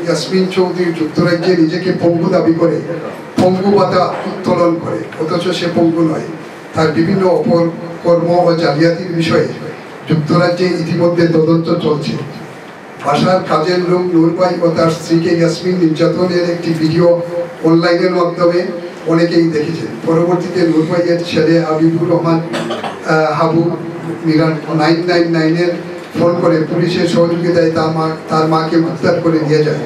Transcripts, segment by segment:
ইয়াসমিন চৌধুরী যুক্তরাজ্যে নিজেকে পঙ্গু দাবি করে পঙ্গু পাতা উত্তোলন করে, অথচ সে পঙ্গু নয়। তার বিভিন্ন অপকর্ম ও জালিয়াতির বিষয়ে যুক্তরাজ্যে ইতিমধ্যে তদন্ত চলছে। বাসার কাজের লোক নূর ভাই ও তার স্ত্রীকে ইয়াসমিন নির্যাতনের একটি ভিডিও অনলাইনের মাধ্যমে অনেকেই দেখেছেন। পরবর্তীতে নূর ভাইয়ের ছেলে হাবিবুর রহমান হাবু 999-এর ফোন করে পুলিশের সহযোগিতায় তার মাকে উদ্ধার করে নিয়ে যায়।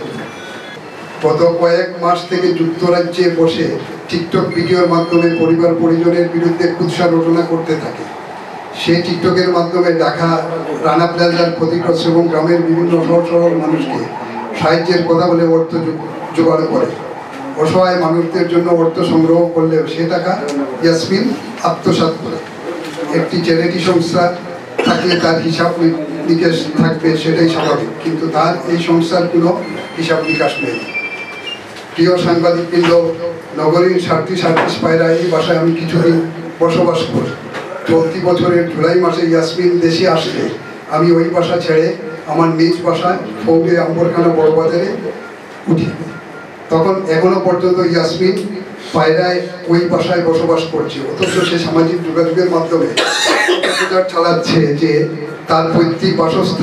গত কয়েক মাস থেকে যুক্তরাজ্যে বসে টিকটক ভিডিওর মাধ্যমে পরিবার পরিজনের বিরুদ্ধে কুৎসা রটনা করতে থাকে। সেই টিকটকের মাধ্যমে ঢাকা রানা প্লাজার ক্ষতিগ্রস্ত এবং গ্রামের বিভিন্ন সহজ মানুষকে সাহায্যের কথা বলে অর্থ জোগাড় করে। অসহায় মানুষদের জন্য অর্থ সংগ্রহ করলেও সে টাকা ইয়াসমিন আত্মসাৎ করে। একটি চ্যারিটি সংস্থা থাকলে তার হিসাব নিকাশ থাকবে, সেটাই স্বাভাবিক, কিন্তু তার এই সংস্থার কোনো হিসাব নিকাশ নেই। প্রিয় সাংবাদিকবৃন্দ, নগরীর 37 পায়রা এই বাসায় আমি কিছুদিন বসবাস করি। চলতি বছরের জুলাই মাসে ইয়াসমিন দেশে আসলে আমি ওই বাসা ছেড়ে আমার নিজ বাসায় ফৌজে আম্বরখানা বড়বাজারে উঠি। তখন এখনো পর্যন্ত ইয়াসমিন পায়রায় ওই বাসায় বসবাস করছে, অথচ সে সামাজিক যোগাযোগের মাধ্যমে প্রচার চালাচ্ছে যে তার পৈতৃক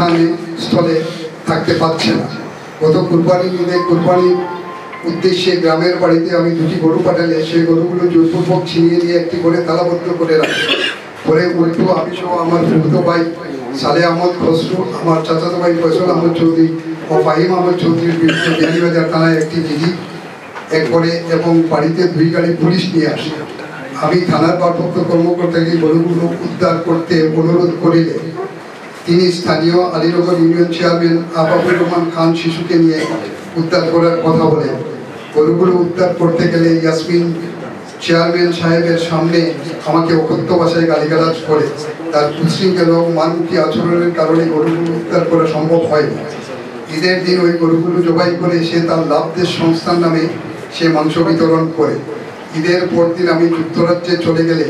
স্থলে থাকতে পারছে না। গত কুরবানির ঈদে কুরবানির উদ্দেশ্যে গ্রামের বাড়িতে আমি 2টি গরু পাঠালে সেই গরুগুলো জোরপূর্বক ছিনিয়ে নিয়ে একটি করে তালাবদ্ধ করে রাখে। পরে উল্টো আমি সহ আমার ফুফুতো ভাই সালে আহমদ খসরু, আমার চাচাতো ভাই ফয়সল আহমদ চৌধুরী ও ফাহিম আহমদ চৌধুরীর বিরুদ্ধে বিয়ানীবাজার থানায় একটি জিডি করে এবং বাড়িতে 2 গাড়ি পুলিশ নিয়ে আসে। আমি থানার ভারপ্রাপ্ত কর্মকর্তাকে গরুগুলো উদ্ধার করতে অনুরোধ করিলে তিনি স্থানীয় আলীনগর ইউনিয়ন চেয়ারম্যান আবাবুর রহমান খান শিশুকে নিয়ে উদ্ধার করার কথা বলেন। গরুগুলো উদ্ধার করতে গেলে ইয়াসমিন চেয়ারম্যান সাহেবের সামনে আমাকে অকথ্য ভাষায় গালিগালাজ করে। তার উচ্ছৃঙ্খল ও মানমুখী আচরণের কারণে গরুগুলো উদ্ধার করা সম্ভব হয়নি। ঈদের দিন ওই গরুগুলো জবাই করে সে তার লাভদেশ সংস্থার নামে সে মাংস বিতরণ করে। ঈদের পরদিন আমি যুক্তরাজ্যে চলে গেলে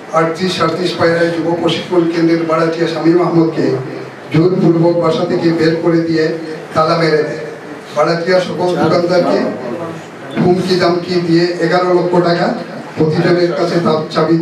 38 পায়রায় যুব প্রশিক্ষণ কেন্দ্রের ভাড়াটিয়া শামীম আহমদকে জোরপূর্বক বাসা থেকে বের করে দিয়ে তালা মেরে দেয়। ভাড়াটিয়া সকল দোকানদারকে হুমকি দামকি দিয়ে 11 লক্ষ টাকা প্রতিজনের কাছে চাবি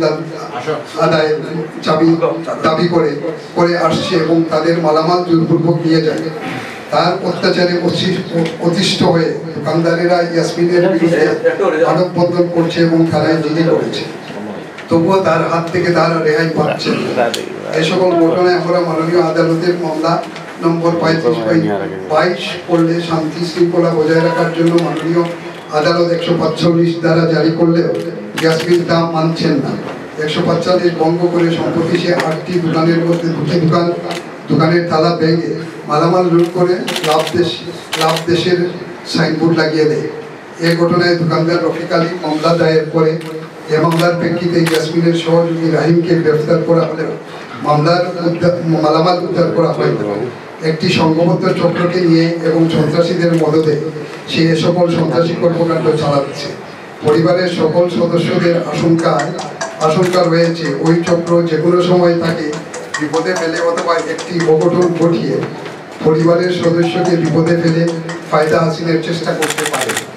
দাবি করে আসছে এবং তাদের মালামাল জোরপূর্বক নিয়ে যায়। তার অত্যাচারে অতিষ্ঠ হয়ে দোকানদারেরা ইয়াসমিনের বিরুদ্ধে মানববন্ধন করছে এবং থানায় জিডি করেছে, তবুও তার হাত থেকে তারা রেহাই পাচ্ছে। এই সকল ঘটনায় আমরা মাননীয় আদালতের মামলা নম্বর 35/22 করলে শান্তি শৃঙ্খলা বজায় রাখার জন্য মাননীয় আদালত 145 দ্বারা জারি করলেও ইয়াসমিন তা মানছেন না। 145 ভঙ্গ করে সম্প্রতি সে 8টি দোকানের মধ্যে 2টি দোকানের তালা ভেঙে মালামাল লুট করে লাভ দেশের সাইনবোর্ড লাগিয়ে দেয়। এই ঘটনায় দোকানদার রফিক আলী মামলা দায়ের করে। এ মামলার প্রেক্ষিতে ইয়াসমিনের সহযোগী রাহিমকে গ্রেফতার করা হলেও মালামাল উদ্ধার করা হয়। একটি সংঘবদ্ধ চক্রকে নিয়ে এবং সন্ত্রাসীদের মদদে সে সকল সন্ত্রাসী কর্মকাণ্ড চালাচ্ছে। পরিবারের সকল সদস্যদের আশঙ্কা রয়েছে ওই চক্র যে কোনো সময় তাকে বিপদে ফেলে অথবা একটি অঘটন ঘটিয়ে পরিবারের সদস্যকে বিপদে ফেলে ফায়দা হাসিলের চেষ্টা করতে পারে।